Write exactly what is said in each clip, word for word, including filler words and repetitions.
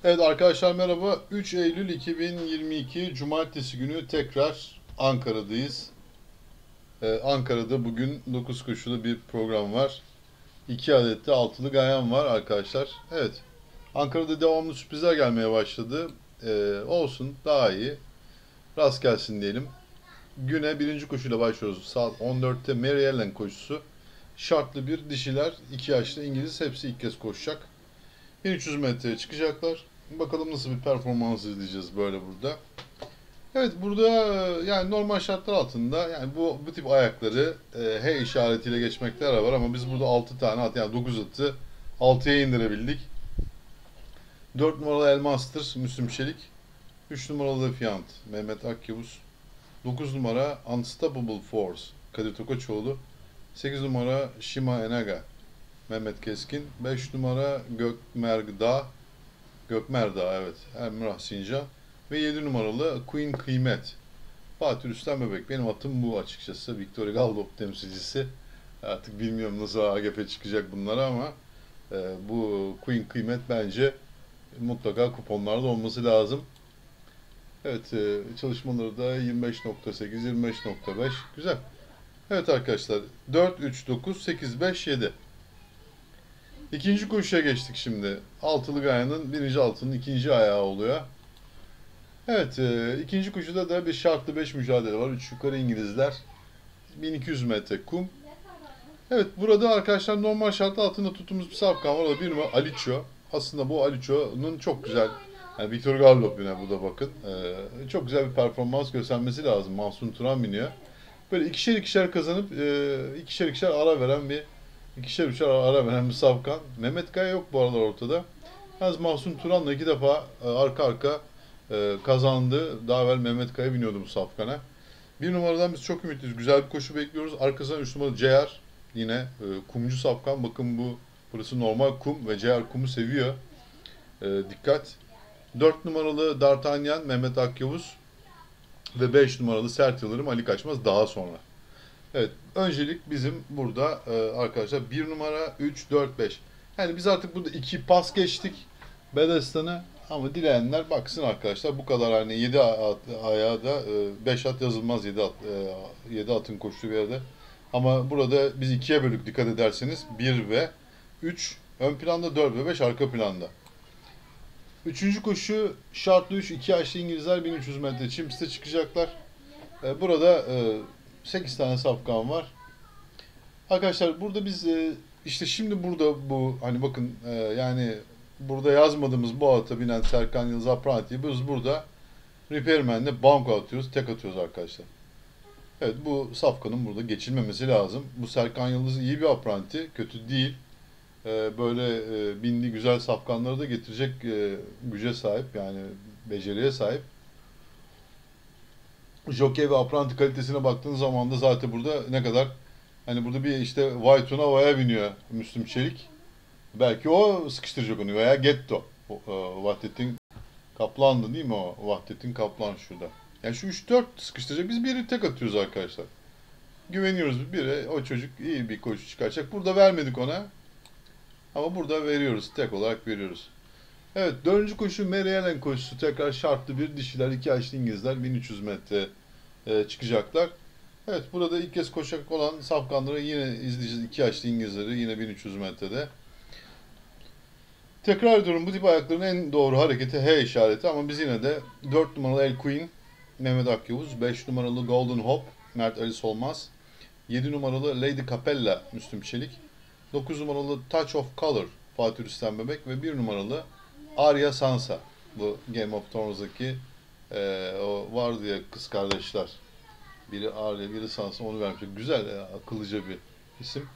Evet arkadaşlar merhaba. üç Eylül iki bin yirmi iki Cumartesi günü tekrar Ankara'dayız. Ee, Ankara'da bugün dokuz koşulu bir program var. iki adet de altılı gayan var arkadaşlar. Evet. Ankara'da devamlı sürprizler gelmeye başladı. Ee, olsun daha iyi. Rast gelsin diyelim. Güne birinci koşuyla başlıyoruz. Saat on dörtte Mary Ellen koşusu. Şartlı bir dişiler. iki yaşlı İngiliz. Hepsi ilk kez koşacak. bin üç yüz metreye çıkacaklar. Bakalım nasıl bir performans izleyeceğiz böyle burada. Evet burada yani normal şartlar altında yani bu bu tip ayakları e, H işaretiyle geçmekte yarar var ama biz burada altı tane at yani dokuz atı altıya indirebildik. dört numaralı Elmaster Müslüm Çelik, üç numaralı Defiant Mehmet Akyavuz, dokuz numara Unstoppable Force Kadir Tokaçoğlu, sekiz numara Shima Enaga Mehmet Keskin, beş numara Gökmerda Gökmerda evet Emrah Sincan ve yedi numaralı Queen Kıymet Fatih Rüstem Bebek. Benim atım bu açıkçası. Victoria Gallop temsilcisi. Artık bilmiyorum nasıl A G P çıkacak bunlara ama e, bu Queen Kıymet bence mutlaka kuponlarda olması lazım. Evet e, çalışmaları da yirmi beş nokta sekiz yirmi beş nokta beş güzel. Evet arkadaşlar dört üç dokuz sekiz beş yedi. İkinci koşuya geçtik şimdi. Altılı Gaya'nın birinci altının ikinci ayağı oluyor. Evet, e, ikinci koşuda da bir şartlı beş mücadele var. üç yukarı İngilizler. bin iki yüz metre kum. Evet, burada arkadaşlar normal şartlı altında tuttuğumuz bir safkan var. O da bir numara Aliço. Aslında bu Aliço'nun çok güzel, yani Victor Gallop yine bu da bakın. E, çok güzel bir performans göstermesi lazım. Mahsun Turan biniyor. Böyle ikişer ikişer kazanıp e, ikişer ikişer ara veren bir ikişer üçer ara veren bir safkan. Mehmet Kaya yok bu aralar ortada. Yalnız Mahsun Turan'la iki defa e, arka arka e, kazandı. Daha evvel Mehmet Kaya biniyordu bu safkana. Bir numaradan biz çok ümitliyiz. Güzel bir koşu bekliyoruz. Arkasından üç numaralı C R. Yine e, kumcu safkan. Bakın bu burası normal kum ve C R kumu seviyor. E, dikkat. Dört numaralı D'Artagnan Mehmet Akyavuz ve beş numaralı Sert Yıldırım Ali Kaçmaz daha sonra. Evet, öncelik bizim burada e, arkadaşlar bir numara, üç, dört, beş. Yani biz artık burada iki pas geçtik Bedestan'ı ama dileyenler baksın arkadaşlar bu kadar hani yedi at, ayağa da beş at yazılmaz yedi at, e, yedi atın koştuğu bir yerde. Ama burada biz ikiye bölük dikkat ederseniz bir ve üç ön planda, dört ve beş arka planda. Üçüncü koşu şartlı üç, iki yaşlı İngilizler bin üç yüz metre çim piste çıkacaklar. E, burada e, sekiz tane safkan var. Arkadaşlar burada biz e, işte şimdi burada bu hani bakın e, yani burada yazmadığımız bu ata binen Serkan Yıldız Apranti'yi biz burada Repairman'le banko atıyoruz, tek atıyoruz arkadaşlar. Evet bu safkanın burada geçilmemesi lazım. Bu Serkan Yıldız iyi bir apranti, kötü değil. E, böyle e, binli güzel safkanları da getirecek e, güce sahip yani beceriye sahip. Jockey ve apranti kalitesine baktığın zaman da zaten burada ne kadar hani burada bir işte Vaytuna Vaya biniyor Müslüm Çelik. Belki o sıkıştıracak onu veya Getto. O, e, Vahdettin Kaplan'dı değil mi o? Vahdettin Kaplan şurada. Yani şu üç dört sıkıştıracak. Biz biri tek atıyoruz arkadaşlar. Güveniyoruz biri. O çocuk iyi bir koşu çıkaracak. Burada vermedik ona. Ama burada veriyoruz. Tek olarak veriyoruz. Evet dördüncü koşu Mary Ellen koşusu. Tekrar şartlı bir dişiler. iki yaşlı İngilizler bin üç yüz metre e, çıkacaklar. Evet burada ilk kez koşacak olan safkanları yine izleyeceğiz. iki yaşlı İngilizleri yine bin üç yüz metrede. Tekrar ediyorum bu tip ayakların en doğru hareketi H işareti ama biz yine de dört numaralı El Queen Mehmet Akyavuz, beş numaralı Golden Hope Mert Ali Solmaz, yedi numaralı Lady Capella Müslüm Çelik, dokuz numaralı Touch of Color Fatih Rüstem Bebek ve bir numaralı Arya Sansa. Bu Game of Thrones'daki e, o vardı ya kız kardeşler. Biri Arya, biri Sansa onu vermiş. Güzel, ya, akıllıca bir isim.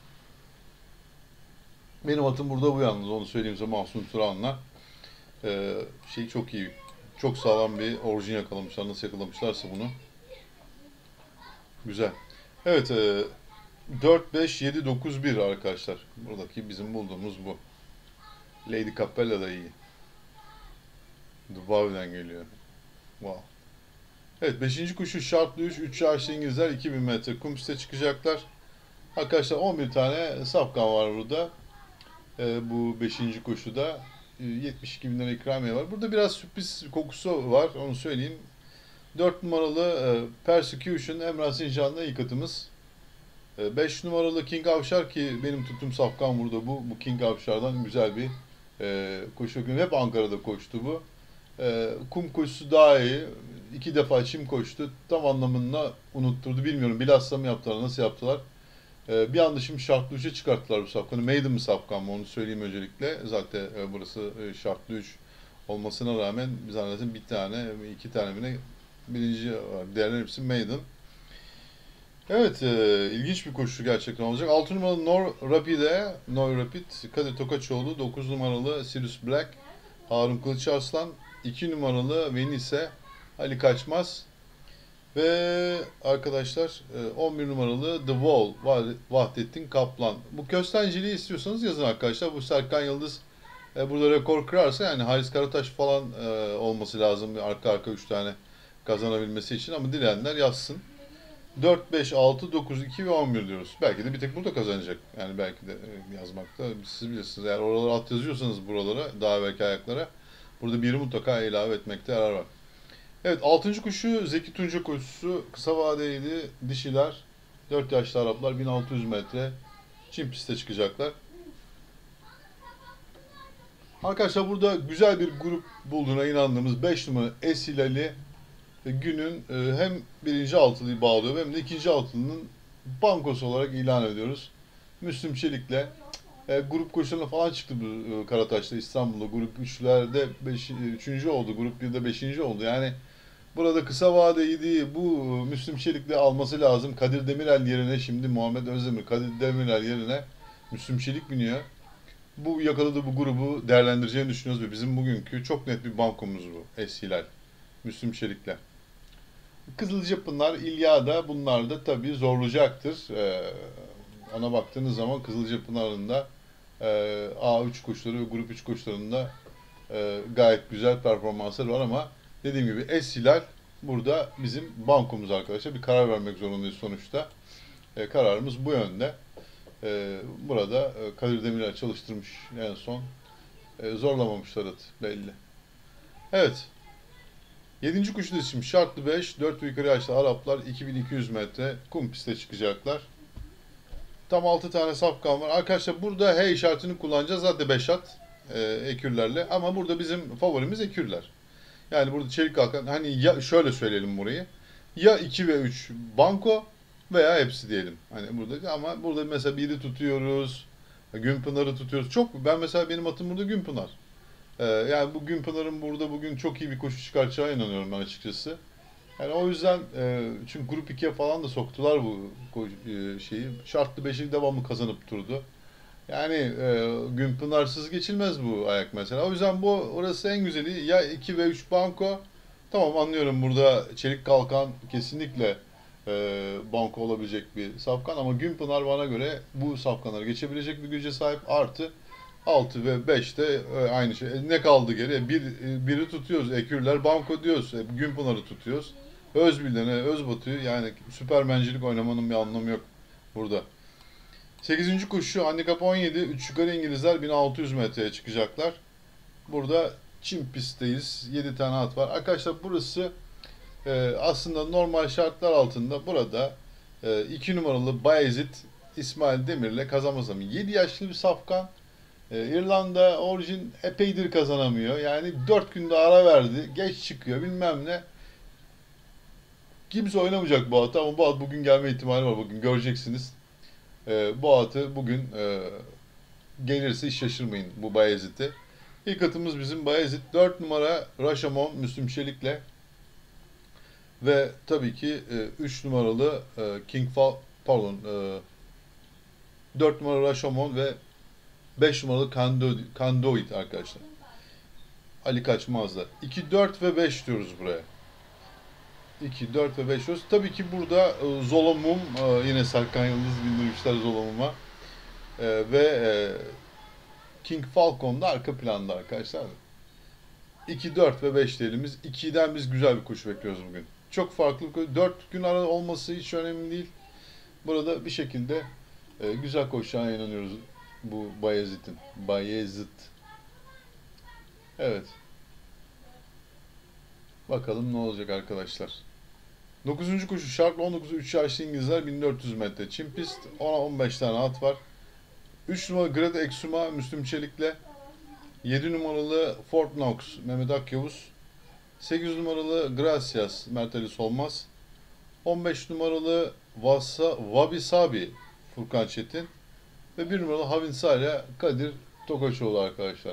Benim atım burada bu yalnız onu söyleyeyim size Mahsun Turan'la. Ee, şey çok iyi. Çok sağlam bir orijin yakalamışlar. Nasıl yakalamışlarsa bunu. Güzel. Evet e, dört, beş, yedi, dokuz, bir arkadaşlar. Buradaki bizim bulduğumuz bu. Lady Capella da iyi. Dubai'den geliyor. Wow. Evet beşinci koşu şartlı üç, üç yaşlı İngilizler iki bin metre kum piste çıkacaklar. Arkadaşlar on bir tane safkan var burada. E, bu beşinci koşuda. yetmiş iki bin lira ikramiye var. Burada biraz sürpriz kokusu var, onu söyleyeyim. dört numaralı e, Persecution Emrah Sincan'la ilk atımız. E, beş numaralı King Avşar ki benim tuttuğum safkan burada bu. Bu King Avşar'dan güzel bir e, koşu. Hep Ankara'da koştu bu. E, kum koşusu daha iyi. İki defa çim koştu. Tam anlamında unutturdu. Bilmiyorum bilhassa mı yaptılar, nasıl yaptılar. E, bir anda şimdi şartlı üçe çıkarttılar bu safkanı. Maiden mi safkan mı onu söyleyeyim öncelikle. Zaten e, burası e, şartlı üç olmasına rağmen biz zannedersem bir tane, iki tane mi ne birinci diğerler hepsi Maiden. Evet, e, ilginç bir koşu gerçekten olacak. altı numaralı Nor Rapide, Nor Rapid, Kadir Tokaçoğlu, dokuz numaralı Sirius Black, Harun Kılıçarslan, iki numaralı Venice, Ali Kaçmaz ve arkadaşlar on bir numaralı The Wall, Vahdettin Kaplan. Bu köstenciliği istiyorsanız yazın arkadaşlar. Bu Serkan Yıldız e, burada rekor kırarsa yani Halis Karataş falan e, olması lazım arka arka üç tane kazanabilmesi için ama dileyenler yazsın. dört, beş, altı, dokuz, iki ve on bir diyoruz. Belki de bir tek burada kazanacak. Yani belki de yazmakta. Siz bilirsiniz. Eğer oralara at yazıyorsanız buralara, daha belki ayaklara burada biri mutlaka ilave etmekte yarar var. Evet, altıncı kuşu Zeki Tunca koşusu. Kısa vadeli dişiler. dört yaşlı Araplar bin altı yüz metre çim piste çıkacaklar. Arkadaşlar burada güzel bir grup bulduğuna inandığımız beş numara Esil Ali günün hem birinci altılıyı bağlıyor hem de ikinci altılının bankosu olarak ilan ediyoruz. Müslüm Çelik'le e, grup koşularına falan çıktı bu e, Karataş'ta İstanbul'da. Grup üçlerde üçüncü oldu. Grup birde beşinci oldu. Yani burada kısa vadeydi. Bu Müslüm Çelik'le alması lazım. Kadir Demirel yerine şimdi Muhammed Özdemir. Kadir Demirel yerine Müslüm Çelik biniyor. Bu yakaladığı bu grubu değerlendireceğini düşünüyoruz ve bizim bugünkü çok net bir bankomuz bu. Es-Hilal. Müslüm Çelik'le. Kızılcapınar, İlyada bunlar da tabii zorlayacaktır. Ee, ona baktığınız zaman Kızılcapınar'ın da e, A üç koşuları ve Grup üç koşularında e, gayet güzel performansları var ama dediğim gibi Es-Hilal burada bizim bankomuz arkadaşlar. Bir karar vermek zorundayız sonuçta. E, kararımız bu yönde. E, burada e, Kadir Demirel çalıştırmış en son. E, zorlamamışlar at belli. Evet. Yedinci kuşu da şimdi şartlı beş, dört ve yukarı yaşlı Araplar iki bin iki yüz metre kum piste çıkacaklar. Tam altı tane safkan var. Arkadaşlar burada H işaretini kullanacağız. Zaten beş at e, ekürlerle ama burada bizim favorimiz ekürler. Yani burada çelik kalkan hani ya şöyle söyleyelim burayı. Ya iki ve üç banko veya hepsi diyelim. Hani burada ama burada mesela biri tutuyoruz. Günpınar'ı tutuyoruz. Çok ben mesela benim atım burada Günpınar. Ee, yani bu Günpınar'ın burada bugün çok iyi bir koşu çıkartacağına inanıyorum ben açıkçası. Yani o yüzden e, çünkü Grup ikiye falan da soktular bu e, şeyi. Şartlı beşi devamlı kazanıp durdu. Yani e, Günpınar'sız geçilmez bu ayak mesela. O yüzden bu orası en güzeli. Ya iki ve üç banko. Tamam anlıyorum burada çelik kalkan kesinlikle e, banko olabilecek bir safkan ama Günpınar bana göre bu safkanları geçebilecek bir güce sahip artı altı ve beş de aynı şey. Ne kaldı geriye? Bir, biri tutuyoruz. Ekürler banko diyoruz. Günpınar'ı tutuyoruz. Özbilden'e, Özbatı'yı yani süpermencilik oynamanın bir anlamı yok burada. sekizinci koşu handikap on yedi. üç yukarı İngilizler bin altı yüz metreye çıkacaklar. Burada çim pistteyiz. yedi tane at var. Arkadaşlar burası e, aslında normal şartlar altında burada e, iki numaralı Bayezid İsmail Demir'le kazanmaz ama yedi yaşlı bir safkan. Ee, İrlanda orijin epeydir kazanamıyor. Yani dört günde ara verdi. Geç çıkıyor bilmem ne. Kimse oynamayacak bu atı ama bu at bugün gelme ihtimali var. Bugün göreceksiniz. Ee, bu atı bugün e, gelirse hiç şaşırmayın bu Bayezid'i. İlk atımız bizim Bayezid. dört numara Raşamon Müslüm Çelik'le ve tabii ki üç numaralı e, King Fall pardon e, dört numara Raşamon ve beş numaralı Kandoid, Kandoid arkadaşlar. Ali Kaçmaz'da. iki, dört ve beş diyoruz buraya. iki, dört ve beş diyoruz. Tabii ki burada e, Zolomum, e, yine Serkan Yıldız bildirmişler Zolomum'a. E, ve e, King Falcon da arka planda arkadaşlar. iki, dört ve beş diyelimimiz. ikiden biz güzel bir koşu bekliyoruz bugün. Çok farklı. dört gün ara olması hiç önemli değil. Burada bir şekilde e, güzel koşacağına inanıyoruz bu Bayezid'in. Bayezid. Evet. Bakalım ne olacak arkadaşlar. dokuzuncu koşu şartlı on dokuz üç yaşlı İngilizler bin dört yüz metre. Çim pist ona on beş tane at var. üç numaralı Grade Exuma Müslüm Çelik'le. yedi numaralı Fort Knox Mehmet Akyavuz. sekiz numaralı Gracias Mert Ali Solmaz. on beş numaralı Vasa, Wabi Sabi Furkan Çetin. Ve bir numaralı Havinsarya Kadir Tokaçoğlu arkadaşlar.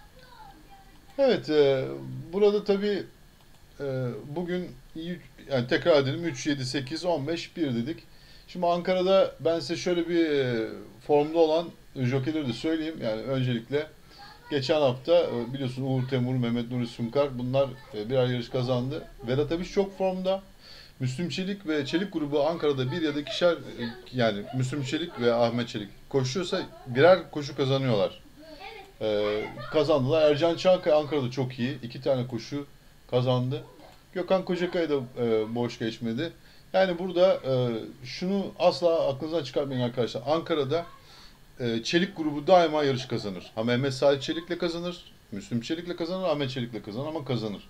Evet, e, burada tabi e, bugün yani tekrar edelim üç, yedi, sekiz, on beş, bir dedik. Şimdi Ankara'da ben size şöyle bir e, formda olan jockeyleri de söyleyeyim. Yani öncelikle geçen hafta e, biliyorsun Uğur Temur, Mehmet Nuri Sunkar bunlar e, birer yarış kazandı. Vedat Abiş çok formda. Müslüm Çelik ve Çelik grubu Ankara'da bir ya da ikişer e, yani Müslüm Çelik ve Ahmet Çelik koşuyorsa birer koşu kazanıyorlar. Ee, kazandılar. Ercan Çankaya Ankara'da çok iyi. İki tane koşu kazandı. Gökhan Kocakaya da e, boş geçmedi. Yani burada e, şunu asla aklınızdan çıkartmayın arkadaşlar. Ankara'da e, Çelik grubu daima yarış kazanır. Ha Mehmet Salih Çelik'le kazanır. Müslüm Çelik'le kazanır. Ahmet Çelik'le kazanır ama kazanır.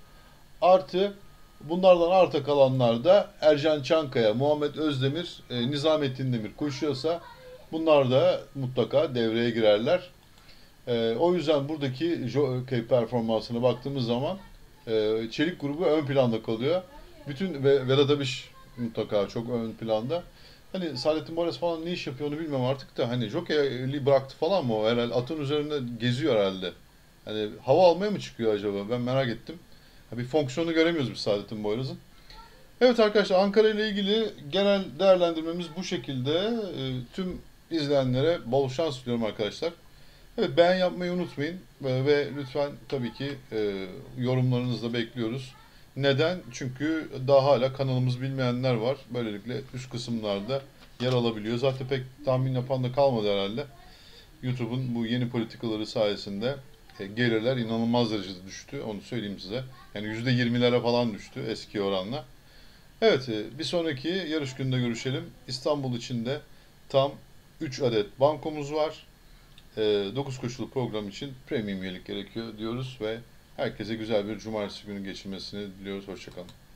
Artı bunlardan arta kalanlarda Ercan Çankaya, Muhammed Özdemir, e, Nizamettin Demir koşuyorsa bunlar da mutlaka devreye girerler. Ee, o yüzden buradaki jockey performansına baktığımız zaman e, Çelik grubu ön planda kalıyor. Bütün ve Vedat Abiş mutlaka çok ön planda. Hani Saadettin Boras falan ne iş yapıyor onu bilmem artık da hani jockeyliği bıraktı falan mı o herhalde atın üzerinde geziyor herhalde. Hani hava almaya mı çıkıyor acaba ben merak ettim. Ha, bir fonksiyonu göremiyoruz biz Saadettin Boyraz'ın. Evet arkadaşlar Ankara ile ilgili genel değerlendirmemiz bu şekilde. E, tüm izleyenlere bol şans diliyorum arkadaşlar. Evet beğen yapmayı unutmayın ve, ve lütfen tabii ki e, yorumlarınızı da bekliyoruz. Neden? Çünkü daha hala kanalımız bilmeyenler var. Böylelikle üst kısımlarda yer alabiliyor. Zaten pek tahmin yapan da kalmadı herhalde. YouTube'un bu yeni politikaları sayesinde e, gelirler inanılmaz derecede düştü. Onu söyleyeyim size. Yani yüzde yirmilere falan düştü eski oranla. Evet e, bir sonraki yarış gününde görüşelim. İstanbul için de tam üç adet bankomuz var. dokuz koşulu program için premium üyelik gerekiyor diyoruz ve herkese güzel bir cumartesi günü geçirmesini diliyoruz. Hoşçakalın.